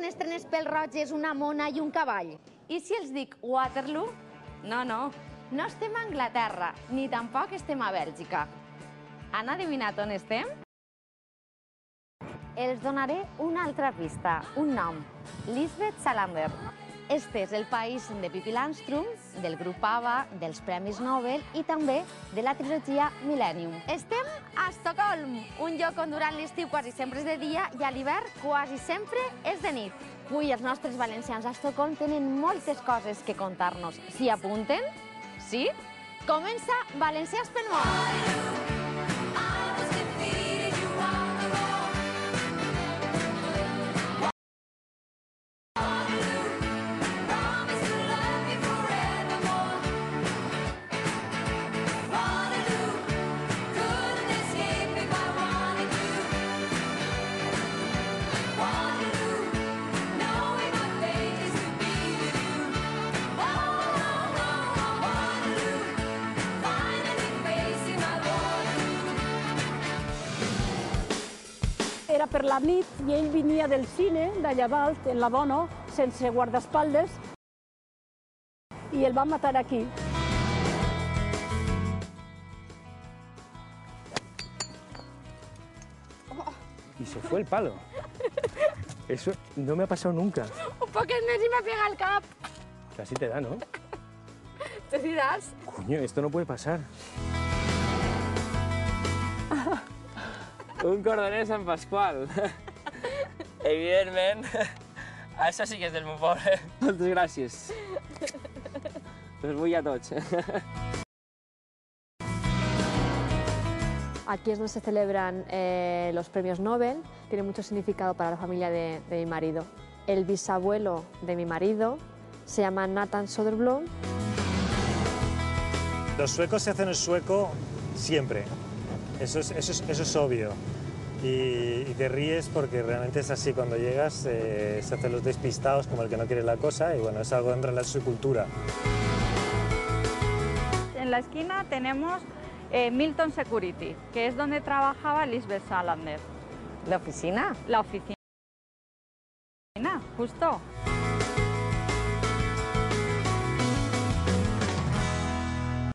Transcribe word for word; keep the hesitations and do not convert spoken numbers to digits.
unes trenes pèl-roges, una mona i un cavall? I si els dic Waterloo? No, no, no estem a Anglaterra, ni tampoc estem a Bèlgica. Han adivinat on estem? Els donaré una altra pista, un nom, Lisbeth Salander. Este és el país de Pippi Landström, del grup ABBA, dels Premis Nobel i també de la trilogia Millennium. Estem a Estocolm, un lloc on durant l'estiu quasi sempre és de dia i a l'hivern quasi sempre és de nit. Avui els nostres valencians a Estocolm tenen moltes coses que contar-nos. S'hi apunten? Sí? Comença Valencians pel món! Era per la nit i ell venia del cine, d'allà dalt, en la Bono, sense guardaespatlles, i el van matar aquí. Y se fue el palo. Eso no me ha pasado nunca. Un poquet més i m'ha pegat el cap. Casi te da, ¿no? Te diràs? Coño, esto no puede pasar. Un cordoner Sant Pasqual. Evidentment, això sí que és del meu poble. Moltes gràcies. Els vull a tots. Aquí es donde se celebran eh, los premios Nobel. Tiene mucho significado para la familia de, de mi marido. El bisabuelo de mi marido se llama Nathan Söderblom. Los suecos se hacen el sueco siempre. Eso es, eso es, eso es obvio. Y, y te ríes porque realmente es así. Cuando llegas eh, se hacen los despistados como el que no quiere la cosa y bueno, es algo dentro de su cultura. En la esquina tenemos eh, Milton Security, que es donde trabajaba Lisbeth Salander. ¿La oficina? La oficina, justo.